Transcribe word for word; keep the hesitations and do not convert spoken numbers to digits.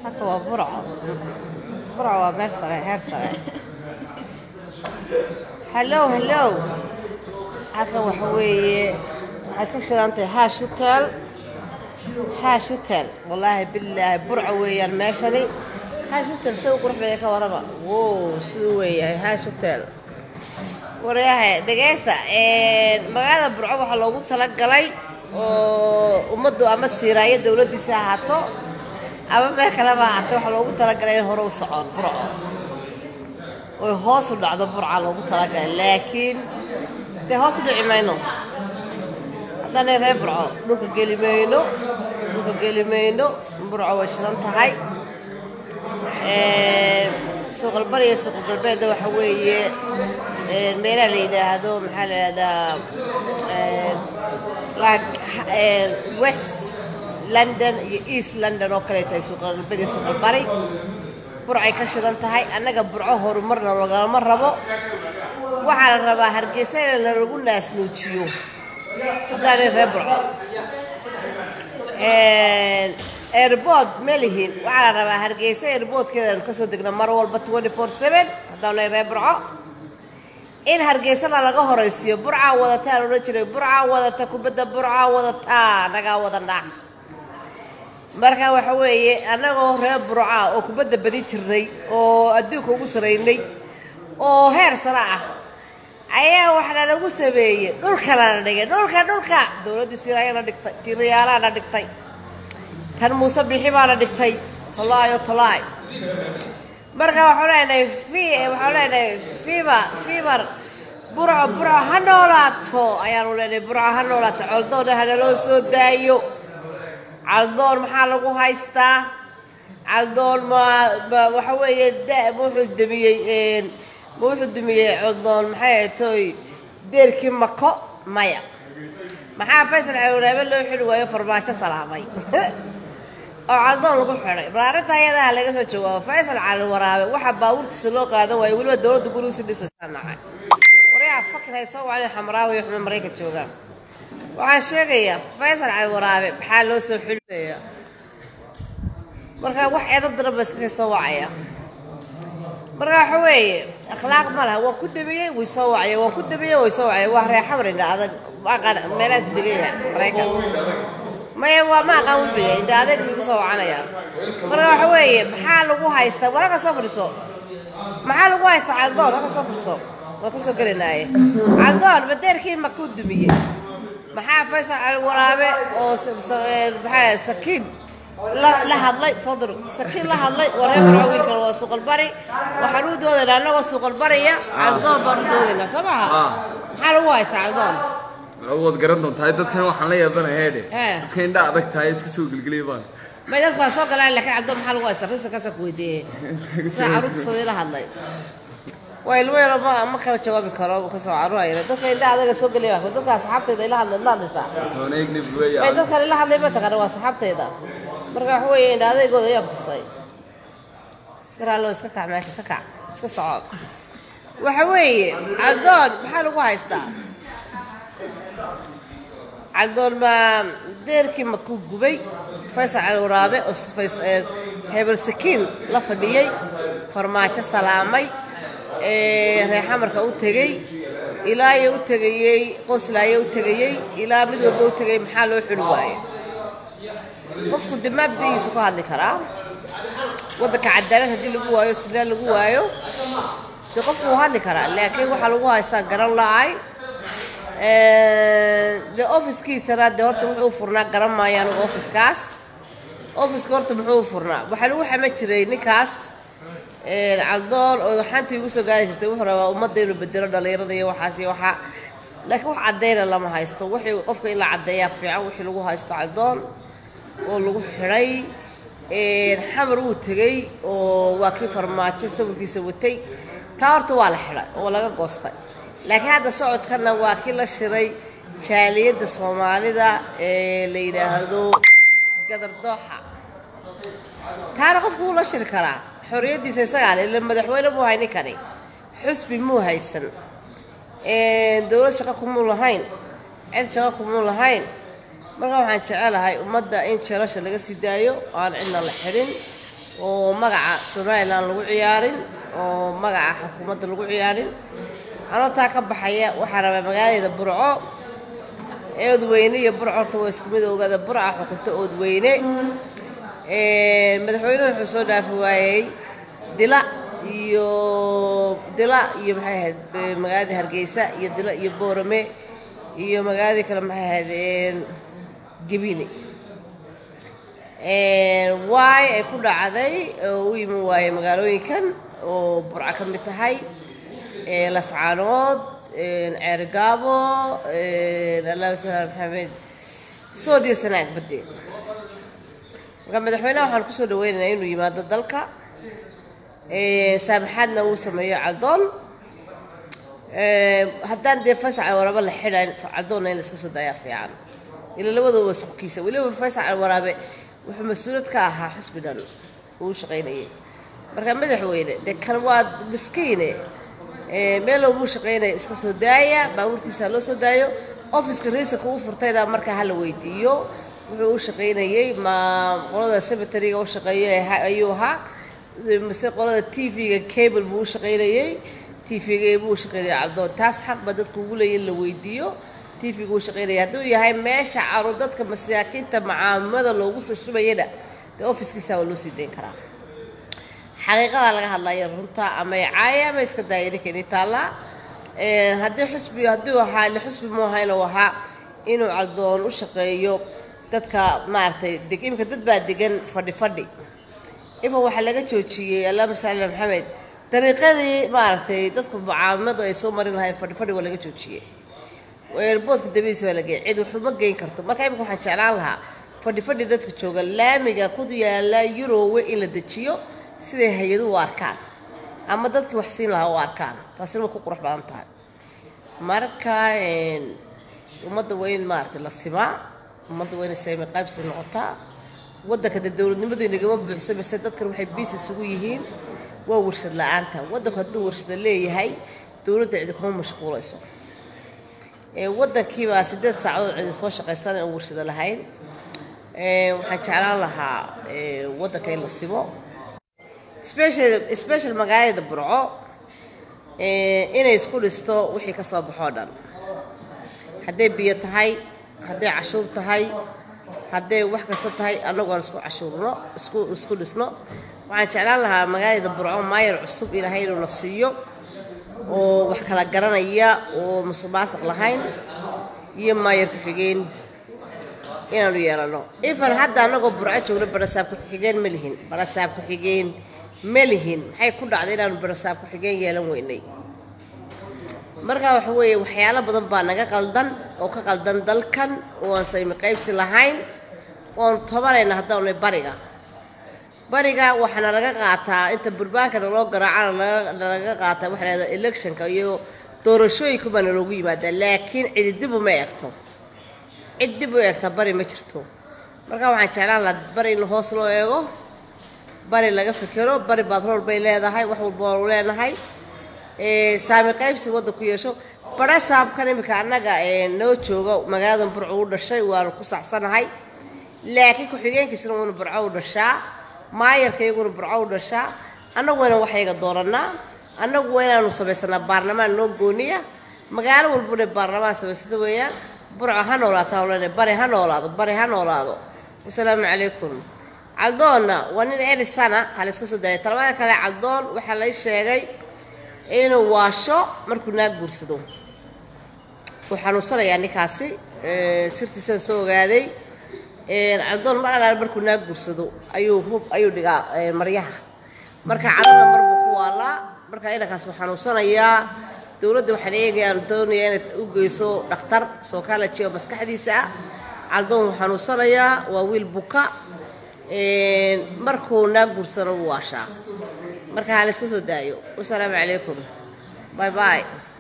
هكا برعة برعة مرسلة هرسلة هلو هلو هكا وحوي هكا شو أنت هاش هوتيل هاش هوتيل والله بالله برعة ويا الماشري هاش هوتيل سوي قرح بيك وربا واو شو ويا هاش هوتيل وريها دقيسة مقالة برعة وحلو قلت لك قلي ومدوا أما السيراية دولة دي ساعته أما ما كلامها حتى وحلو قلت لك قلي هرو صعون برعة ويهوصل بعد برعة لو قلت لك لكن ده هوصل عمينه هذا نرى برعة نوك قليمينه نوك قليمينه برعة وشلون تهاي سوق البرية سوق البرية ده وحوي الميلة اللي هذا محل هذا لاك ويست لندن إيست لندن أوكريتا سوق البرية سوق البري برعي كشدان تهاي أنا قبرعه هور مرة ولا مرة بو وعلى الربا هرجسين اللي نقول ناس نوتشيو صدقني ربع إيربود مليهن وعلى الربا هرجسين إيربود كذا نكسر دقنا مرة والبا أربعة وعشرين سبعة هذول ربع إن هرجسين على جهة رئيسية برعة ولا تار ورجل برعة ولا تكبد برعة ولا تا نجا ولا نع marka waxa weeye anagoo reer burca oo kubada badi jirnay oo adduunka ugu sareynay oo heer sare ah ayaa waxa lagu sameeyay dhulka la dhigay dhulka dhulka dawladda Soomaaliya dhigtay tiriyaalana dhigtay tan Muuse bixi baa dhigtay talaayo talaay marka waxa leenahay fi waxa leenahay fiiba fiibar burca burca hanoolaato ayaa leenahay burca hanoolaato coldoona hada loo soo daayo عالدور محل لقو هايستا عالدور ما وحوي دا موحد دمية موحد دمية عالدور محل توي دير كم مكو مايا محل فيصل عورابي لو حلوة يفرماشة سلامي أو عالدور لقو حري برارتها يدا هلقا سوچوا فيصل على الورابي وحب باور تسلوق هذا ويقول الدولة تقولوا سدي سستانا وريا فكر هيسوي على حمراوي يحمي مريكا تشوغا waxaan sheegaya Faisal Cali Waraabe maxaa loo soo xulaya marka wax eed darab iska soo wacaya marka waxa weeye akhlaaq ma laha waa ku dabiyay way soo wacay waa ku dabiyay way soo wacay waa reer xamrina adag aqaan meelaas digaya Mareykan ma waa ma aqaan wixii inta adag ugu soo wacanaya marka waxa weeye maxaa lagu haystaa waraqa soo fariiso maxaa lagu haystaa caldoon waxa soo fariiso waa ku soo galinay caldoon badeerkii ma ku dumiyay maxaa Faisal Cali Waraabe oo maxaa sakiin la hadlay صدر sakiin la hadlay wareer raawi kale waa suuq bari waxaan u doodaynaa anagoo suuq bariya caldoon baan u doodaynaa sabaha maxaa lagu haysaa caldoon awood garan doontaa dadkan waxaan la yeedanahay dadka indha adag tahay iska soo gilgilay baan ma dad baa soo galaan laakiin caldoon maxaa lagu haystaa risa ka soo weydiiyay saarud soo la hadlay ويلوي ما ما كان جوابي كرام وكسر عروة دخل إلا هذا سوق اللي يأخذ دخل صحابته إذا إلا هذا لا نسا. هونيك نبوي. يعني. دخل إلا هذا ما تقرأ صحابته إذا. مرجع هو إن هذا يقول يبغى صي. سكر الله سكر عماك سكر سكر صعب. وحوي عدون بحاله وايستا. عدون ما دير كم كوب جبي فيصل على ورابع فيصل هبل سكين لفديي فرمات السلامي. reer xamarka u tagay ilaa ay u tagayay qoslaayo u tagayay ilaa mid walba u tagay maxaa loo xul waayay qofku dimaabdiisu ku hadli karaa wadanka cadaalad hadii lagu waayo sidee lagu waayo de qofku uu hadli karaa laakiin waxa lagu haystaa garan la'ay ee de office-kiisa de horta wuxuu furnaa garan maayaan office-kaas office-ka horta wuxuu furnaa waxa lagu xama jiray ninkaas العالدور وحنتي يوسف قال يستوحنا ومضي له بديله دليرة دي وحاسي وح لكن وح عدينا لما هايستو وحي وقفك إلا عديا في عوحي لجوه هايستو عالدور ولجوه حري الحمر وتجي وواقف فرماتش سوي كي سويتي ثارت ولا حلا ولا قصتي لكن هذا صعد كنا واكل الشري شاليد الصومالي ذا اللي هذو قدر ضحى تعرف ولا شركة حرية سياسية لما دحوينا مو هاي نكاني حسبي مو هايسن دولة شقاكم مو لهين عند شقاكم مو لهين مرة waxaan jecelahay umada in jeelasha laga sii daayo aan cidna la xirin oo magaca Somaliland lagu ciyaarin oo magaca xukuumadda lagu ciyaarin anoo taa ka baxaya waxaa rabaa magaalada Burco ee Oodweyne iyo Burco horta waa isku mid ogaada Burco xukunta Oodweyne ee madaxweynuhu wuxuu soo dhaafay waayay dila iyo dila iyo maxay ahayd magaalada Hargeysa iyo dila iyo Boorame iyo magaalada kale maxay ahayd Gibile ee waay ay ku dhacday oo yimi waay magaalooyinkan oo Burco ka mid tahay ee Lascaanood ee Ceergaabo ee Allah subhanahu Maxamed soodiyo sanaag badee marka madaxweynaha waxaan ku soo dhaweynaynaa inuu yimaado dalka ee saamaxadna uu sameeyo Caldoon ee haddaan dee Faysal Waraabe la xidhay Caldoon in la iska soo daayaa fiican ila labadooda isku kiisa waliba Faysal Waraabe wuxuu mas'uuliyad ka ahaa xisbigan uu shaqeynayay marka madaxweyne de kan waa miskiine ee meel uu shaqeynay iska soo daaya baaburkiisa loo soo daayo office-ka ra'iiska uu furtayna marka hal weydiiyo wuxuu shaqeynayay ma qolada secretary-ga oo shaqeeyay ayuu ahaa mise qolada T V-ga cable buu shaqeynayay T V-ga buu shaqeynayay Caldoon taas xaq ba dadku ugu leeyahay la weydiiyo T V-gu shaqeynayay hadduu yahay meesha caruur dadka masaakiinta macaamilada loogu soo shubayada de office-kiisa waa loo sii deyn karaa xaqiiqada laga hadlayo runta ama caaya ma iska daayay keenay taala ee haddii xisbi haddii waxa la xisbi ma hayno waxa inuu Caldoon u shaqeeyo dadka maartay deegaanka dad baa degan fadhi fadhi ifa waxa laga joojiyay Allah subhanahu Maxamed dariiqadii maartay dadku macaamilada ay soo marin lahayn fadhi fadhi waa laga joojiyay weerboodka dabiisa waa laga cid wuxuu ma geyn karto marka imika waxaan jeclaan lahaa fadhi fadhi dadka jooga laamiga ku yaala Yurowe in la dejiyo sida hay'adu u arkaan ama dadkii wax siin lahaa u arkaan taasina ku qurux badan tahay marka een ummadda weyn maartay la simaa ummadda weyn saamay qaybsi noqotaa waddanka dawladnimada inagama buuxso mise dadkan waxay biis isugu yihiin waa warshad la'aanta waddanku hadduu warshad leeyahay dawladda cid kuma mashquulayso ee waddankii baa sideed saacadood cid soo shaqaysan oo warshad lahayn ee waxaan jeclaan lahaa ee waddanka in la simo special special magaalada Burco ee inay isku dhisto wixii ka soo baxo dhan haday biyo tahay haday cashuur tahay haday wax kasta tahay anagoo isku cashuurno isku isku dhisno waxaan jeclaan lahaa magaalada Burco maayir cusub ilaahay inuu nasiiyo oo wax kala garanaya oo musuqmaasuq lahayn iyo maayir ku xigeen inaanu yeelano ifan hadda anagoo Burco joogno barasaab ku xigeen ma lihin barasaab ku xigeen ملهين حي كل عدينا البرساب كحجين يلون ويني مركا وحوي وحياله بدن بانجا قلدن أو كقلدن دلكن وانسي مقيبس لهين وان طبعا إن هذا وني بريجا بريجا وحنا رجع قاطع أنت برباك الروج جرعان رجع قاطع وحنا هذا إلكشن كيو تورشوي كمان الروجي بعد لكن عدبوا ما يكتو عدبوا يكتو بري ما شرتو مركا وحنا شلون لا بري إنه حصلوا يجو bari laga fikiro bari badrool bay leedahay wax walba oo leenahay ee saami qaybsi wada ku yeesho bara saabkan imika anaga ee noo joogo magaalada Burco u dhashay waa ku saxsanahay laakiin ku xigeenkiisna uu Burco u dhashaa maayarkaygu Burco u dhashaa anaguna waxayga dooranaa anagu waynaanu sameysana baarlamaan loo gooniya magaalo walba baarlamaan sameysada weeyaan Burco ha noolaato walaal bari ha noolaado bari ha noolaado wassalaamu calaykum Caldoon wanin ee sana hal iska soo daayay talabada kale Caldoon waxa la sheegay inuu waasho markuu naag guursado waxaan u sarayaa ninkaasi ee sirtiisa soo ogaaday ee Caldoon markuu naag guursado ayuu hub ayuu dhigaa maryaha marka cadana marbu ku wala marka inakaas waxaan u sanayaa dawladda waxaan eegayaan doonayaan inay u geyso dhakhtar soo kala jiyo maskaxdiisa Caldoon waxaan u sanayaa waa wiil buka ee markuu naag guursado waasha marka hal iska soo daayo wassalaamu calaykum bye bye